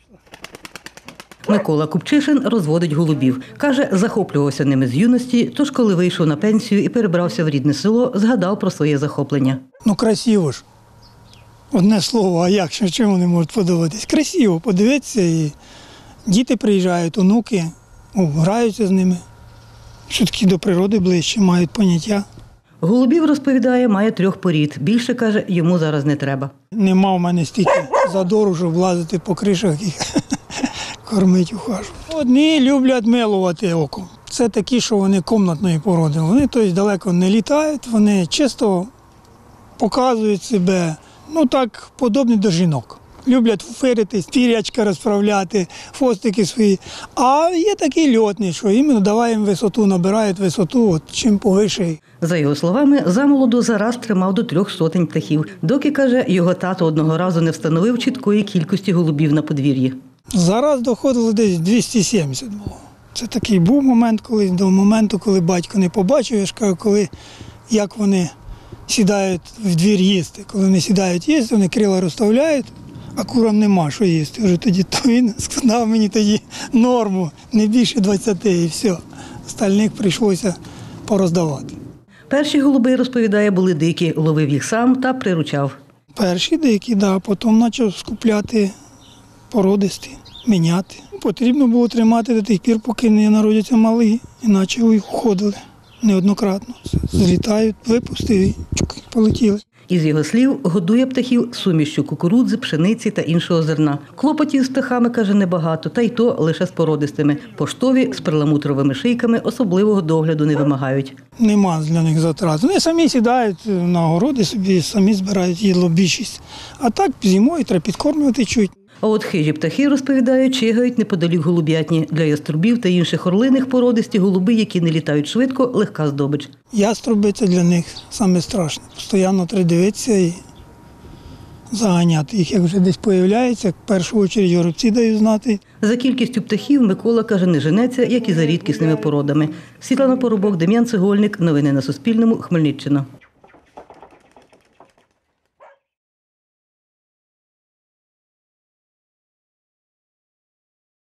Микола Купчишин розводить голубів. Каже, захоплювався ними з юності, тож коли вийшов на пенсію і перебрався в рідне село, згадав про своє захоплення. Ну красиво ж. Одне слово, а як, чим вони можуть подобатись? Красиво, подивитися, і діти приїжджають, онуки, граються з ними. Все-таки до природи ближче, мають поняття. Голубів, розповідає, має 3 порід. Більше, каже, йому зараз не треба. Нема в мене стільки задору, щоб лазити по кришах і кормити, ухажувати. Одні люблять милувати оком. Це такі, що вони кімнатної породи. Вони тобто, далеко не літають, вони чисто показують себе, ну так, подобні до жінок. Люблять фиритись, пірячка розправляти, хвостики свої. А є такі льотні, що іменно давай їм висоту, набирають висоту, от, чим повише. За його словами, замолоду зараз тримав до 300 птахів. Доки, каже, його тато одного разу не встановив чіткої кількості голубів на подвір'ї. Зараз доходило десь 270 було. Це такий був момент, колись до моменту, коли батько не побачив, я ж кажу, як вони сідають в двір їсти. Коли вони сідають їсти, вони крила розставляють, а курам нема що їсти. Вже тоді то він сказав мені тоді норму, не більше 20 і все. Остальних прийшлося пороздавати. Перші голуби, розповідає, були дикі, ловив їх сам та приручав. Перші дикі, да, потім почав скупляти породисті, міняти. Потрібно було тримати до тих пір, поки не народяться малі, іначе їх уходили неоднократно. Злітають, випустив і полетіли. Із його слів, годує птахів сумішчю кукурудзи, пшениці та іншого зерна. Клопотів з птахами, каже, небагато, та й то лише з породистими. Поштові з перламутровими шийками особливого догляду не вимагають. Нема для них затрат. Вони самі сідають на городи, собі самі збирають їдло більшість. А так зимою треба підкормлювати чуть. А от хижі птахи, розповідають, чигають неподалік голуб'ятні. Для яструбів та інших орлиних породисті голуби, які не літають швидко, легка здобич. Яструби – це для них саме страшне. Постійно треба дивитися і заганяти їх. Як вже десь з'являється, в першу чергу горобці дають знати. За кількістю птахів Микола, каже, не женеться, як і за рідкісними породами. Світлана Поробок, Дем'ян Цегольник. Новини на Суспільному. Хмельниччина.